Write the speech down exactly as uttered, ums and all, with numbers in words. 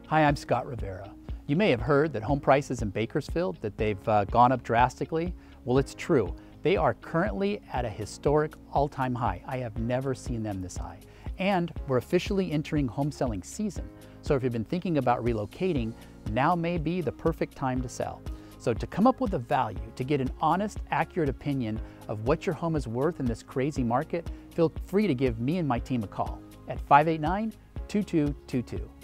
Hi, I'm Scott Rivera. You may have heard that home prices in Bakersfield, that they've uh, gone up drastically. Well, it's true. They are currently at a historic all-time high. I have never seen them this high. And we're officially entering home selling season. So if you've been thinking about relocating, now may be the perfect time to sell. So to come up with a value, to get an honest, accurate opinion of what your home is worth in this crazy market, feel free to give me and my team a call at five eight nine, two two two two.